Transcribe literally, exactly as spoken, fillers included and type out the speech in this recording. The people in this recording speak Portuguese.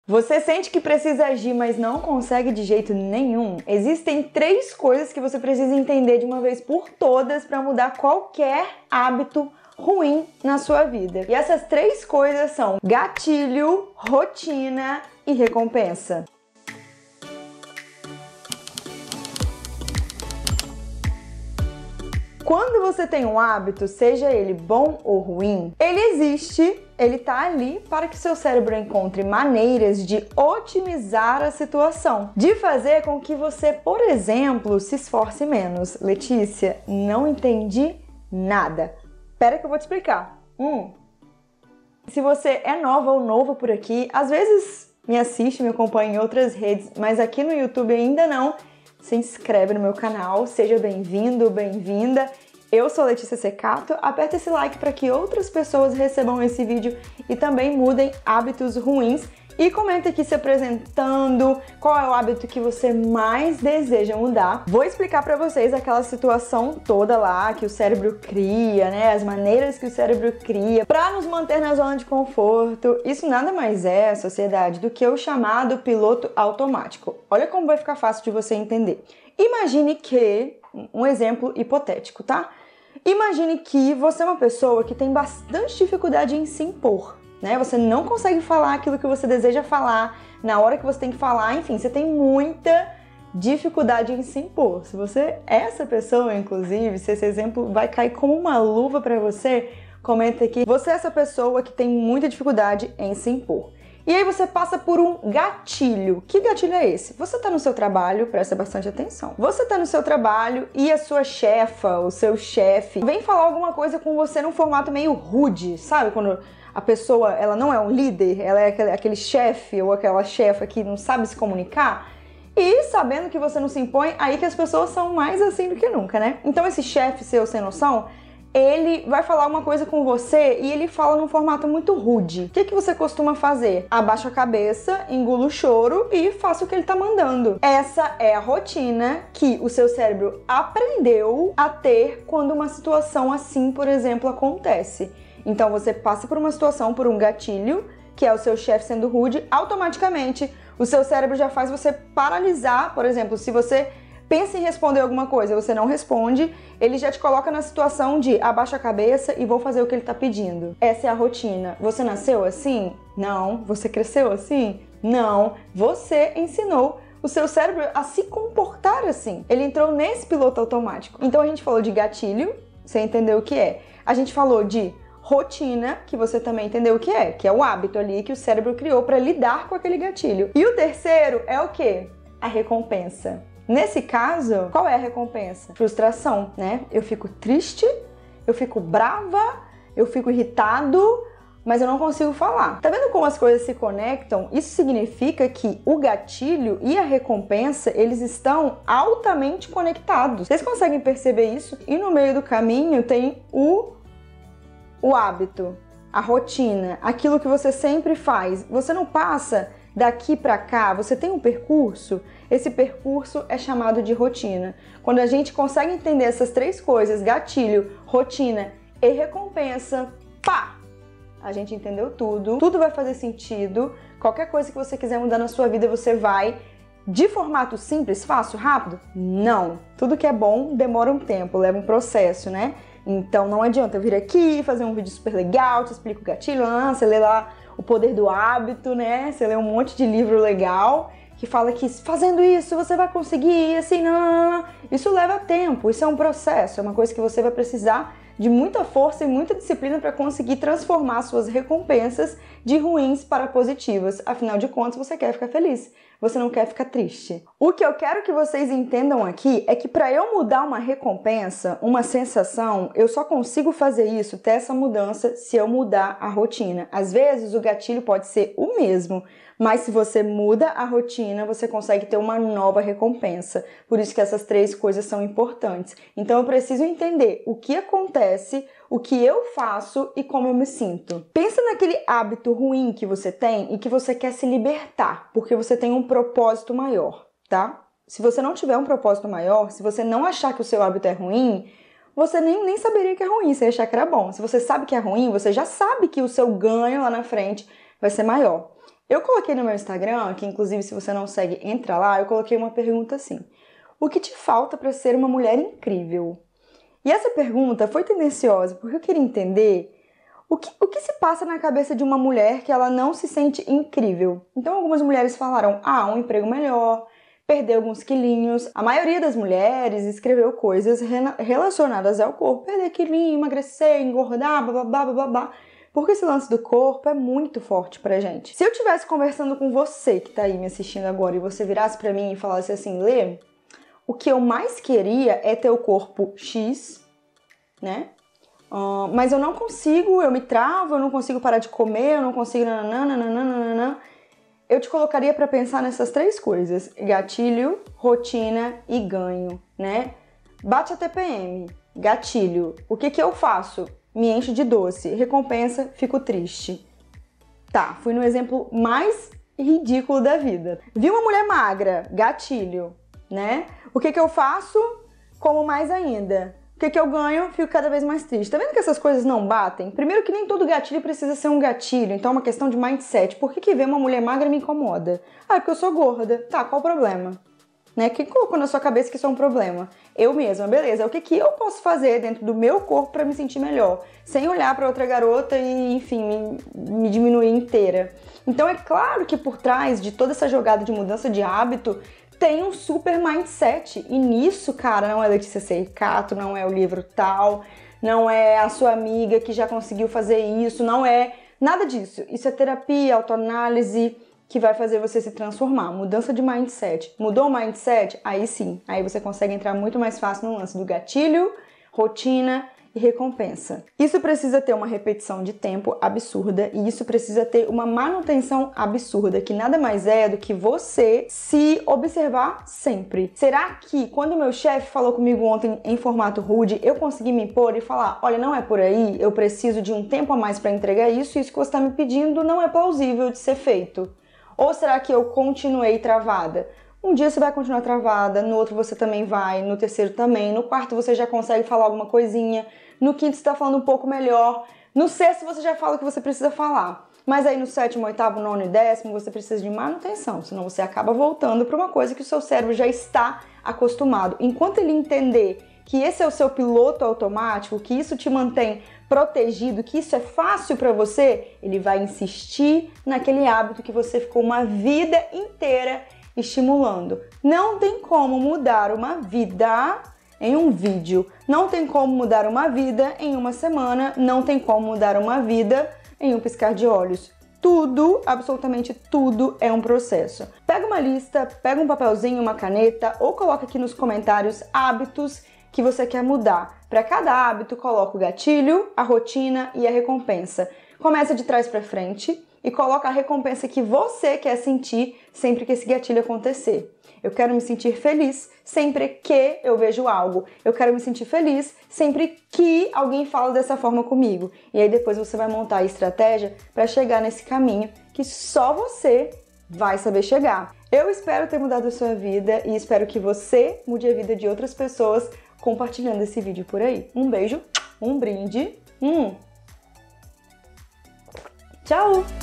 Você sente que precisa agir, mas não consegue de jeito nenhum? Existem três coisas que você precisa entender de uma vez por todas para mudar qualquer hábito ruim na sua vida. E essas três coisas são gatilho, rotina e recompensa. Quando você tem um hábito, seja ele bom ou ruim, ele existe, ele tá ali para que seu cérebro encontre maneiras de otimizar a situação, de fazer com que você, por exemplo, se esforce menos. Letícia, não entendi nada. Espera que eu vou te explicar. Hum. Se você é nova ou novo por aqui, às vezes me assiste, me acompanha em outras redes, mas aqui no YouTube ainda não, se inscreve no meu canal, seja bem-vindo, bem-vinda. Eu sou Letícia Secato, aperta esse like para que outras pessoas recebam esse vídeo e também mudem hábitos ruins. E comenta aqui se apresentando, qual é o hábito que você mais deseja mudar. Vou explicar para vocês aquela situação toda lá que o cérebro cria, né? As maneiras que o cérebro cria para nos manter na zona de conforto. Isso nada mais é, sociedade, do que o chamado piloto automático. Olha como vai ficar fácil de você entender. Imagine que, um exemplo hipotético, tá? Imagine que você é uma pessoa que tem bastante dificuldade em se impor. Né? Você não consegue falar aquilo que você deseja falar na hora que você tem que falar, enfim, você tem muita dificuldade em se impor. Se você é essa pessoa, inclusive, se esse exemplo vai cair como uma luva para você, comenta aqui. Você é essa pessoa que tem muita dificuldade em se impor. E aí você passa por um gatilho. Que gatilho é esse? Você está no seu trabalho, presta bastante atenção. Você está no seu trabalho e a sua chefa, o seu chefe, vem falar alguma coisa com você num formato meio rude, sabe? Quando a pessoa, ela não é um líder, ela é aquele, aquele chefe ou aquela chefa que não sabe se comunicar. E sabendo que você não se impõe, aí que as pessoas são mais assim do que nunca, né? Então esse chefe seu sem noção, ele vai falar uma coisa com você e ele fala num formato muito rude. O que, que você costuma fazer? Abaixa a cabeça, engula o choro e faça o que ele tá mandando. Essa é a rotina que o seu cérebro aprendeu a ter quando uma situação assim, por exemplo, acontece. Então você passa por uma situação, por um gatilho, que é o seu chefe sendo rude, automaticamente o seu cérebro já faz você paralisar. Por exemplo, se você pensa em responder alguma coisa, você não responde, ele já te coloca na situação de abaixa a cabeça e vou fazer o que ele tá pedindo. Essa é a rotina. Você nasceu assim? Não. Você cresceu assim? Não. Você ensinou o seu cérebro a se comportar assim. Ele entrou nesse piloto automático. Então a gente falou de gatilho, você entendeu o que é. A gente falou de rotina, que você também entendeu o que é, que é o hábito ali que o cérebro criou para lidar com aquele gatilho. E o terceiro é o quê? A recompensa. Nesse caso, qual é a recompensa? Frustração, né? Eu fico triste, eu fico brava, eu fico irritado, mas eu não consigo falar. Tá vendo como as coisas se conectam? Isso significa que o gatilho e a recompensa, eles estão altamente conectados. Vocês conseguem perceber isso? E no meio do caminho tem o O hábito, a rotina, aquilo que você sempre faz. Você não passa daqui para cá, você tem um percurso. Esse percurso é chamado de rotina. Quando a gente consegue entender essas três coisas, gatilho, rotina e recompensa, pá! A gente entendeu tudo, tudo vai fazer sentido. Qualquer coisa que você quiser mudar na sua vida, você vai. De formato simples, fácil, rápido? Não. Tudo que é bom demora um tempo, leva um processo, né? Então não adianta eu vir aqui, fazer um vídeo super legal, te explico o gatilho, não, você lê lá O Poder do Hábito, né? Você lê um monte de livro legal que fala que fazendo isso você vai conseguir, assim, não, não, não. Isso leva tempo, isso é um processo, é uma coisa que você vai precisar de muita força e muita disciplina para conseguir transformar suas recompensas de ruins para positivas. Afinal de contas, você quer ficar feliz, você não quer ficar triste. O que eu quero que vocês entendam aqui é que para eu mudar uma recompensa, uma sensação, eu só consigo fazer isso, ter essa mudança, se eu mudar a rotina. Às vezes o gatilho pode ser o mesmo, mas se você muda a rotina, você consegue ter uma nova recompensa. Por isso que essas três coisas são importantes. Então eu preciso entender o que acontece, o que eu faço e como eu me sinto. Pensa naquele hábito ruim que você tem e que você quer se libertar, porque você tem um propósito maior, tá? Se você não tiver um propósito maior, se você não achar que o seu hábito é ruim, você nem, nem saberia que é ruim, você ia achar que era bom. Se você sabe que é ruim, você já sabe que o seu ganho lá na frente vai ser maior. Eu coloquei no meu Instagram, que inclusive se você não segue, entra lá, eu coloquei uma pergunta assim: o que te falta para ser uma mulher incrível? E essa pergunta foi tendenciosa, porque eu queria entender o que, o que se passa na cabeça de uma mulher que ela não se sente incrível. Então algumas mulheres falaram, ah, um emprego melhor, perder alguns quilinhos. A maioria das mulheres escreveu coisas relacionadas ao corpo, perder quilinho, emagrecer, engordar, bababá, bababá. Porque esse lance do corpo é muito forte pra gente. Se eu estivesse conversando com você que tá aí me assistindo agora e você virasse pra mim e falasse assim, Lê, o que eu mais queria é ter o corpo X, né? Uh, mas eu não consigo, eu me travo, eu não consigo parar de comer, eu não consigo nananã, nananã. Eu te colocaria pra pensar nessas três coisas: gatilho, rotina e ganho, né? Bate a T P M, gatilho. O que que eu faço? Me encho de doce. Recompensa, fico triste. Tá, fui no exemplo mais ridículo da vida. Vi uma mulher magra, gatilho, né? O que que eu faço? Como mais ainda. O que que eu ganho? Fico cada vez mais triste. Tá vendo que essas coisas não batem? Primeiro que nem todo gatilho precisa ser um gatilho, então é uma questão de mindset. Por que que ver uma mulher magra me incomoda? Ah, é porque eu sou gorda. Tá, qual o problema? Né? Quem colocou na sua cabeça que isso é um problema? Eu mesma, beleza. O que que eu posso fazer dentro do meu corpo pra me sentir melhor? Sem olhar pra outra garota e, enfim, me, me diminuir inteira. Então é claro que por trás de toda essa jogada de mudança de hábito tem um super mindset. E nisso, cara, não é Letícia Seikato, não é o livro tal, não é a sua amiga que já conseguiu fazer isso, não é nada disso. Isso é terapia, autoanálise, que vai fazer você se transformar. Mudança de mindset. Mudou o mindset? Aí sim. Aí você consegue entrar muito mais fácil no lance do gatilho, rotina e recompensa. Isso precisa ter uma repetição de tempo absurda e isso precisa ter uma manutenção absurda, que nada mais é do que você se observar sempre. Será que quando o meu chefe falou comigo ontem em formato rude, eu consegui me impor e falar, olha, não é por aí, eu preciso de um tempo a mais para entregar isso e isso que você está me pedindo não é plausível de ser feito? Ou será que eu continuei travada? Um dia você vai continuar travada, no outro você também vai, no terceiro também, no quarto você já consegue falar alguma coisinha, no quinto você tá falando um pouco melhor, no sexto você já fala o que você precisa falar. Mas aí no sétimo, oitavo, nono e décimo você precisa de manutenção, senão você acaba voltando para uma coisa que o seu cérebro já está acostumado. Enquanto ele entender que esse é o seu piloto automático, que isso te mantém protegido, que isso é fácil para você, ele vai insistir naquele hábito que você ficou uma vida inteira estimulando. Não tem como mudar uma vida em um vídeo, não tem como mudar uma vida em uma semana, não tem como mudar uma vida em um piscar de olhos. Tudo, absolutamente tudo é um processo. Pega uma lista, pega um papelzinho, uma caneta ou coloca aqui nos comentários hábitos que você quer mudar. Para cada hábito, coloca o gatilho, a rotina e a recompensa. Começa de trás para frente e coloca a recompensa que você quer sentir sempre que esse gatilho acontecer. Eu quero me sentir feliz sempre que eu vejo algo. Eu quero me sentir feliz sempre que alguém fala dessa forma comigo. E aí depois você vai montar a estratégia para chegar nesse caminho que só você vai saber chegar. Eu espero ter mudado a sua vida e espero que você mude a vida de outras pessoas compartilhando esse vídeo por aí. Um beijo, um brinde, hum. Tchau!